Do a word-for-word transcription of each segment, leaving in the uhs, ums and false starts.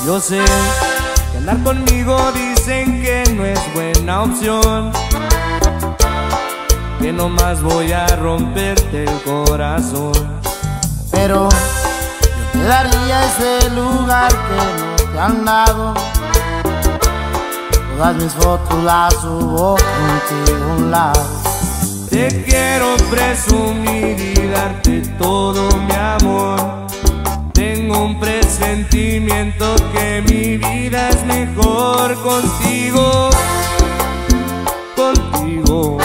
Yo sé que andar conmigo dicen que no es buena opción, que nomás voy a romperte el corazón. Pero yo te daría ese lugar que no te han dado. Todas mis fotos las subo contigo a un lado. Te quiero presumir y darte todo mi amor. Tengo un presentimiento que mi vida es mejor contigo, contigo.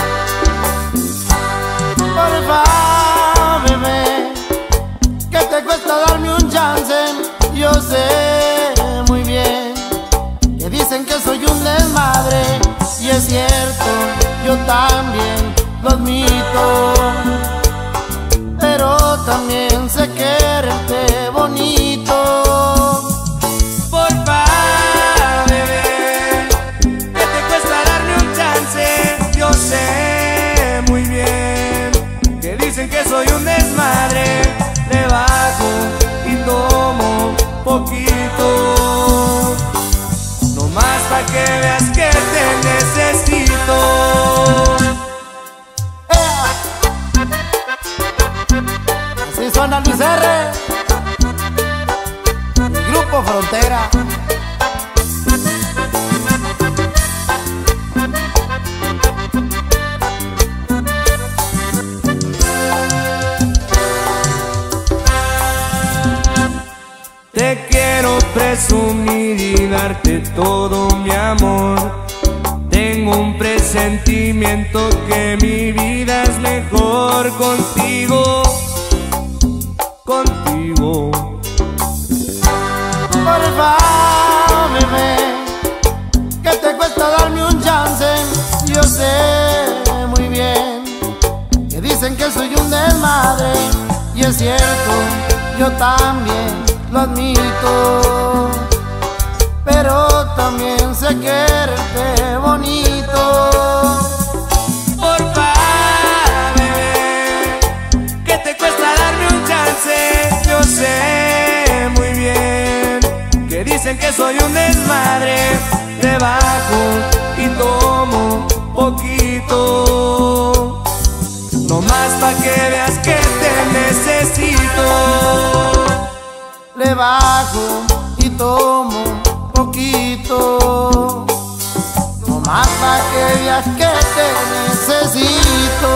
Porfa, bebé, ¿qué te cuesta darme un chance? Yo sé muy bien que dicen que soy un desmadre, y es cierto, yo también lo admito. Pero también sé quererte bonito. Porfa, bebé, ¿qué te cuesta darme un chance? Yo sé muy bien que dicen que soy un desmadre. Le bajo y tomo poquito, nomás pa' que veas que te necesito. Así suena Luis R, mi grupo Frontera. Te quiero presumir y darte todo mi amor. Tengo un presentimiento que mi vida es mejor contigo, contigo. Porfa, bebé, ¿qué te cuesta darme un chance? Yo sé muy bien que dicen que soy un desmadre, y es cierto, yo también lo admito. Pero también sé quererte bonito. Porfa, bebé, ¿qué te cuesta darme un chance? Yo sé muy bien que dicen que soy un desmadre. Te bajo y tomo poquito, nomás pa' que veas que te necesito. Le bajo y tomo poquito, nomás pa' que veas que te necesito.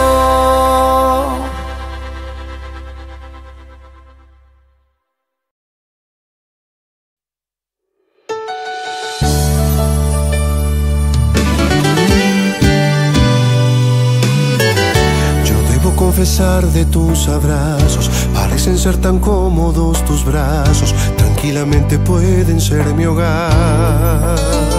Confesar de tus abrazos, parecen ser tan cómodos tus brazos, tranquilamente pueden ser mi hogar.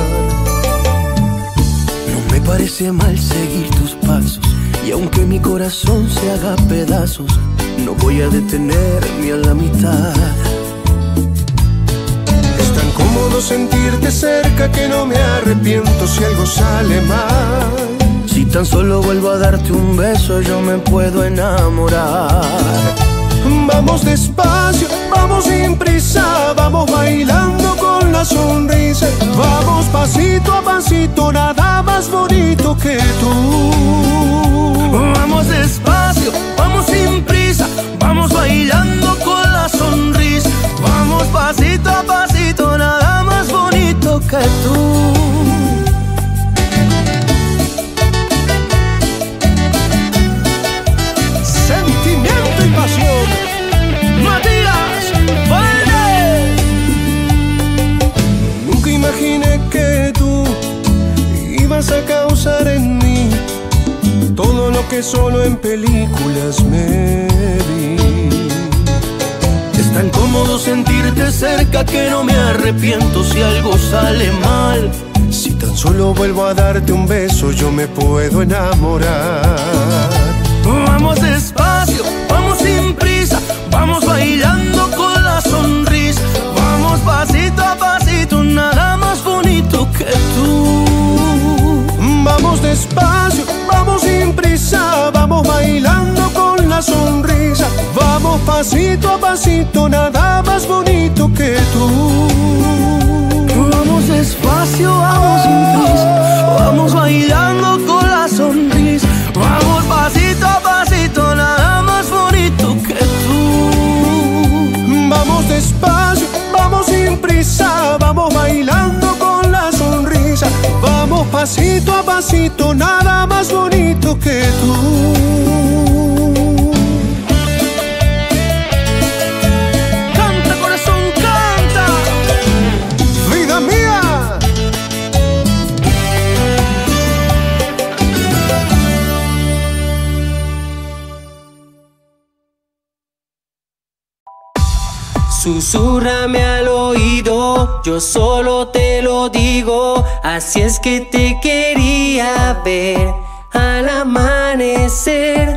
No me parece mal seguir tus pasos, y aunque mi corazón se haga pedazos, no voy a detenerme a la mitad. Es tan cómodo sentirte cerca que no me arrepiento si algo sale mal. Si tan solo vuelvo a darte un beso, yo me puedo enamorar. Vamos despacio, vamos sin prisa, vamos bailando con la sonrisa. Vamos pasito a pasito, nada más bonito que tú. Vamos despacio, vamos sin prisa, vamos bailando con la sonrisa. Vamos pasito a pasito, nada más bonito que tú. Matías Valdés. Nunca imaginé que tú ibas a causar en mí todo lo que solo en películas me vi. Es tan cómodo sentirte cerca que no me arrepiento si algo sale mal. Si tan solo vuelvo a darte un beso, yo me puedo enamorar. Vamos despacio, vamos sin prisa, vamos bailando con la sonrisa. Vamos pasito a pasito, nada más bonito que tú. Vamos despacio, vamos sin prisa, vamos bailando con la sonrisa. Vamos pasito a pasito, nada más bonito que tú. Vamos despacio, vamos sin prisa, vamos bailando con la sonrisa. Vamos pasito a pasito, nada más bonito que tú. Vamos despacio, vamos sin prisa, vamos bailando con la sonrisa. Vamos pasito a pasito, nada más bonito que tú. Susúrrame al oído, yo solo te lo digo. Así es que te quería ver al amanecer.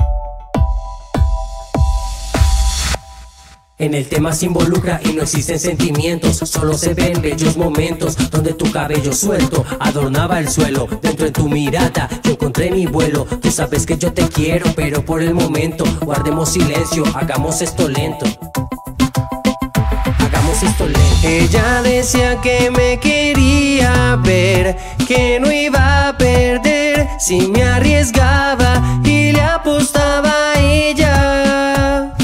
En el tema se involucra y no existen sentimientos, solo se ven bellos momentos donde tu cabello suelto adornaba el suelo. Dentro de tu mirada yo encontré mi vuelo. Tú sabes que yo te quiero, pero por el momento guardemos silencio, hagamos esto lento. Esto lento. Ella decía que me quería ver, que no iba a perder si me arriesgaba y le apostaba a ella.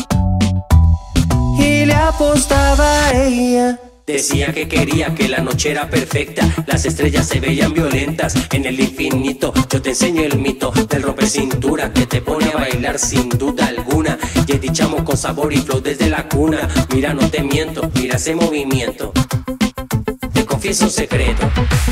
Y le apostaba a ella. Decía que quería, que la noche era perfecta, las estrellas se veían violentas en el infinito. Yo te enseño el mito del rompecintura que te pone a bailar sin duda alguna. Y dichamos con sabor y flow desde la cuna. Mira, no te miento, mira ese movimiento. Te confieso un secreto.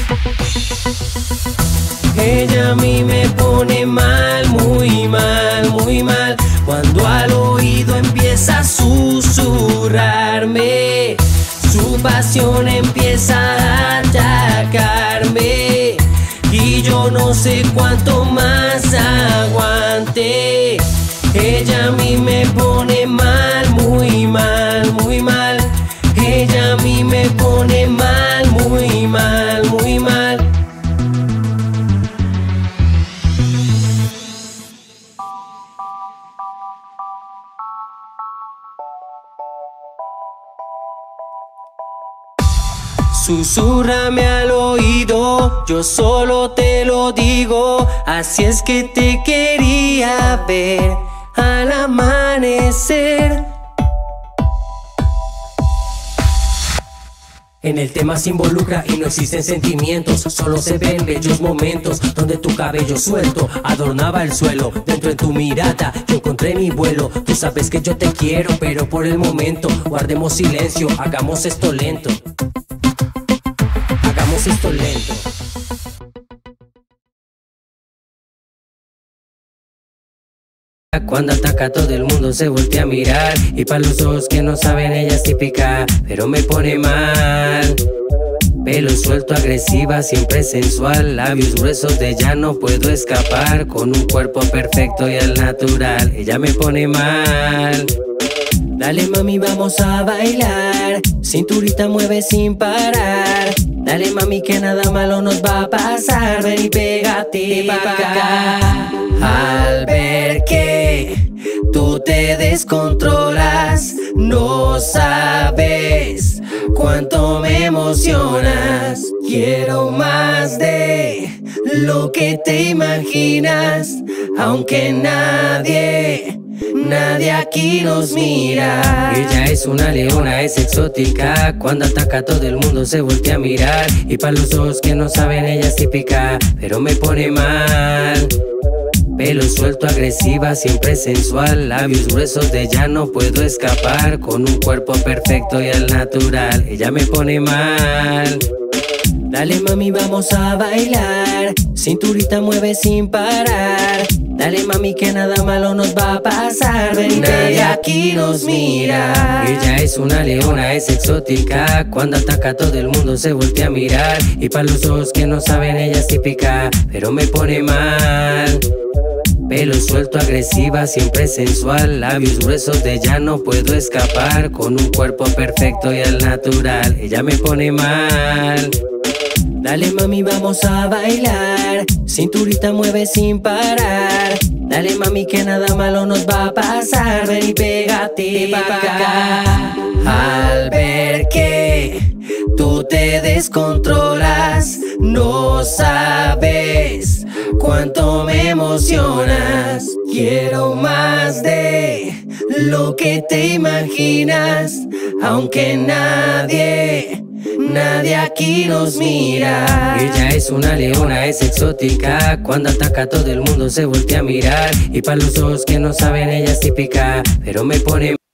Ella a mí me pone mal, muy mal, muy mal, cuando al oído empieza a susurrarme. Su pasión empieza a atacarme y yo no sé cuánto más aguante. Ella a mí me pone mal, muy mal, muy mal. Ella a mí me pone mal, muy mal, muy mal. Susúrrame al oído, yo solo te lo digo. Así es que te quería ver al amanecer. En el tema se involucra y no existen sentimientos, solo se ven bellos momentos donde tu cabello suelto adornaba el suelo. Dentro de tu mirada yo encontré mi vuelo. Tú sabes que yo te quiero, pero por el momento guardemos silencio, hagamos esto lento. Hagamos esto lento. Cuando ataca todo el mundo se voltea a mirar, y para los ojos que no saben ella es típica, pero me pone mal. Pelo suelto, agresiva, siempre sensual, labios gruesos de ella no puedo escapar, con un cuerpo perfecto y al natural, ella me pone mal. Dale mami vamos a bailar, cinturita mueve sin parar. Dale mami que nada malo nos va a pasar, ven y pégate pa' acá. Al ver que tú te descontrolas, no sabes cuánto me emocionas. Quiero más de lo que te imaginas, aunque nadie... Nadie aquí nos mira. Ella es una leona, es exótica, cuando ataca todo el mundo se voltea a mirar, y para los ojos que no saben ella es típica, pero me pone mal. Pelo suelto, agresiva, siempre sensual, labios gruesos de ella no puedo escapar, con un cuerpo perfecto y al natural, ella me pone mal. Dale mami vamos a bailar, cinturita mueve sin parar. Dale mami que nada malo nos va a pasar, ven y nadie aquí nos mira. Ella es una leona, es exótica, cuando ataca todo el mundo se voltea a mirar, y para los ojos que no saben ella es típica, pero me pone mal. Pelo suelto, agresiva, siempre sensual, labios gruesos de ella no puedo escapar, con un cuerpo perfecto y al natural, ella me pone mal. Dale mami vamos a bailar, cinturita mueve sin parar. Dale mami que nada malo nos va a pasar, ven y pégate. típica. Al ver que tú te descontrolas, no sabes cuánto me emocionas. Quiero más de lo que te imaginas, aunque nadie, nadie aquí nos mira. Ella es una leona, es exótica. Cuando ataca todo el mundo se voltea a mirar. Y para los ojos que no saben ella es típica, pero me pone